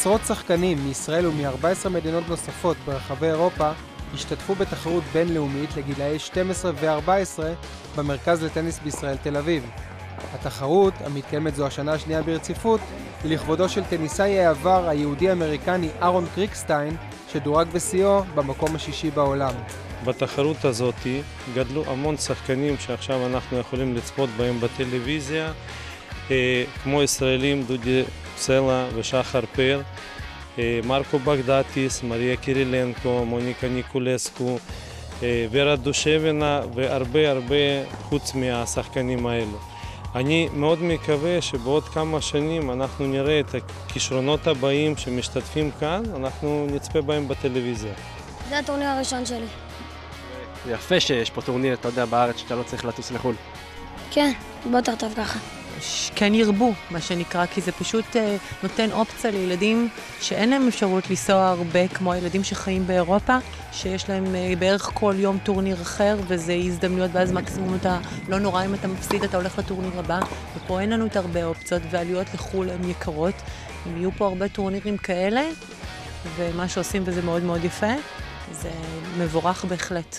עשרות שחקנים מישראל ומ-14 מדינות נוספות ברחבי אירופה השתתפו בתחרות בינלאומית לגילאי 12 ו-14 במרכז לטניס בישראל תל אביב. התחרות, המתקיימת זו השנה השנייה ברציפות, היא לכבודו של טניסאי העבר היהודי-אמריקני אהרון קריקסטיין, שדורג בשיאו במקום השישי בעולם. בתחרות הזאת גדלו המון שחקנים שעכשיו אנחנו יכולים לצפות בהם בטלוויזיה, כמו ישראלים דודי סלע ושחר פר, מרקו בגדטיס, מריה קירילנקו, מוניקה ניקולסקו, ורה דושבינה והרבה חוץ מהשחקנים האלו. אני מאוד מקווה שבעוד כמה שנים אנחנו נראה את הכישרונות הבאים שמשתתפים כאן, אנחנו נצפה בהם בטלוויזיה. זה הטורניר הראשון שלי. זה יפה שיש פה טורניר, אתה יודע, בארץ שאתה לא צריך לטוס לחו"ל. כן, יותר טוב ככה. כן ירבו, מה שנקרא, כי זה פשוט נותן אופציה לילדים שאין להם אפשרות לנסוע הרבה, כמו הילדים שחיים באירופה, שיש להם בערך כל יום טורניר אחר, וזה הזדמנויות, ואז מקסימום אתה לא נורא אם אתה מפסיד, אתה הולך לטורניר הבא, ופה אין לנו את הרבה אופציות, ועלויות לחו"ל הן יקרות. אם יהיו פה הרבה טורנירים כאלה, ומה שעושים בזה מאוד מאוד יפה, זה מבורך בהחלט.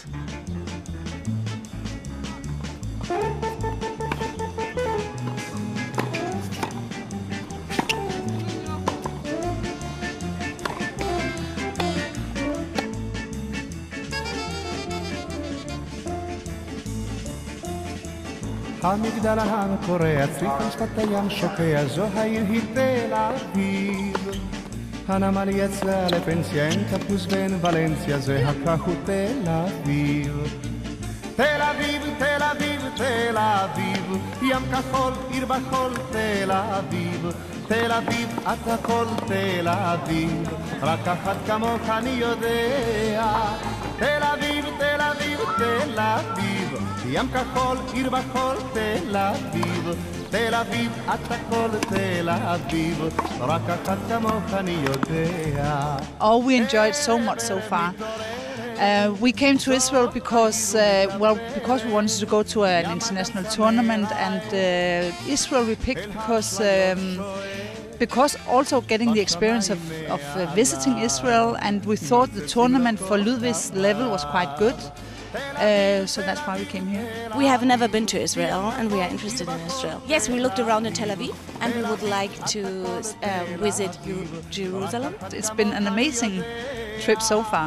המגדל העם קורע, צריף משפט הים שוקע, זו העיר היא תל אביב. הנמל יצא לפנסיה, אין תפוס בין ולנסיה, זה הכך הוא תל אביב. תל אביב, תל אביב, תל אביב, ים כחול, עיר בחול, תל אביב. תל אביב, את הכל תל אביב, רק אחת כמוך אני יודע. תל אביב, תל אביב, תל אביב, ים כחול, עיר בחול, תל אביב. תל אביב, את הכל תל אביב, רק אחת כמוך אני יודע. Oh, we enjoyed so much so far. We came to Israel because we wanted to go to an international tournament, and Israel we picked because also getting the experience of visiting Israel, and we thought the tournament for Ludwig's level was quite good. So that's why we came here. We have never been to Israel and we are interested in Israel. Yes, we looked around in Tel Aviv and we would like to visit Jerusalem. It's been an amazing trip so far.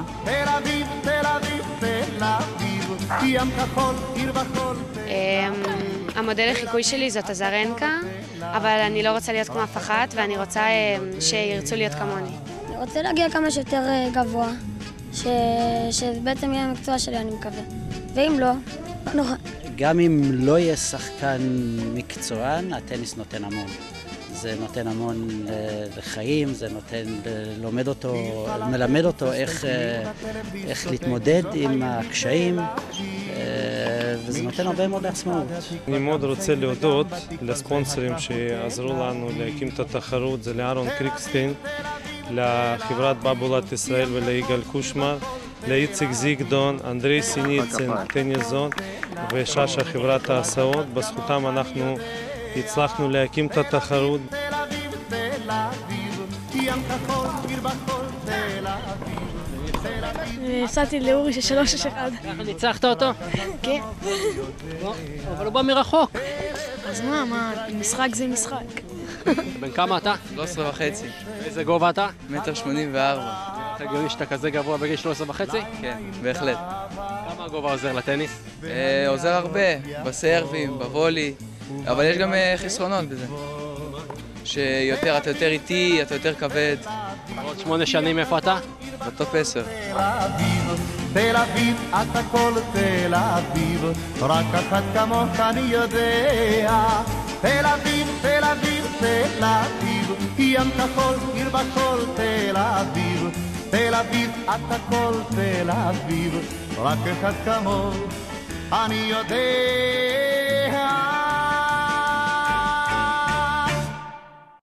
המודל לחיקוי שלי זאת הזרנקה, אבל אני לא רוצה להיות כמו אף אחת ואני רוצה שירצו להיות כמוני. אני רוצה להגיע כמה שיותר גבוה. שבעצם יהיה המקצוע שלי, אני מקווה. ואם לא, נורא. גם אם לא יהיה שחקן מקצוען, הטניס נותן המון. זה נותן המון לחיים, זה מלמד אותו איך להתמודד עם הקשיים, וזה נותן הרבה מאוד עצמאות. אני מאוד רוצה להודות לספונסרים שעזרו לנו להקים את התחרות, זה לאהרון קריקסטיין, לחברת בבולת ישראל וליגאל קושמר, לאיציק זיגדון, אנדרי סיניצן, טניס זון וששה חברת ההסעות. בזכותם אנחנו הצלחנו להקים את התחרות. הפסדתי לאורי של 3-1. ניצחת אותו? כן. אבל הוא בא מרחוק. אז מה, משחק זה משחק. בן כמה אתה? 13.5. איזה גובה אתה? 1.84 מטר. אתה הגיוני שאתה כזה גבוה בגיל 13.5? כן, בהחלט. כמה הגובה עוזר לטניס? עוזר הרבה, בסרבים, בוולי, אבל יש גם חסרונות בזה. שאתה יותר איטי, אתה יותר כבד. עוד 8 שנים איפה אתה? בטופ 10. תל אביב, את הכל תל אביב, רק אחת כמוך אני יודע. תל אביב, תל אביב, תל אביב, ים כחול, עיר בחול, תל אביב. תל אביב, את הכל תל אביב, רק אחת כמוך אני יודע.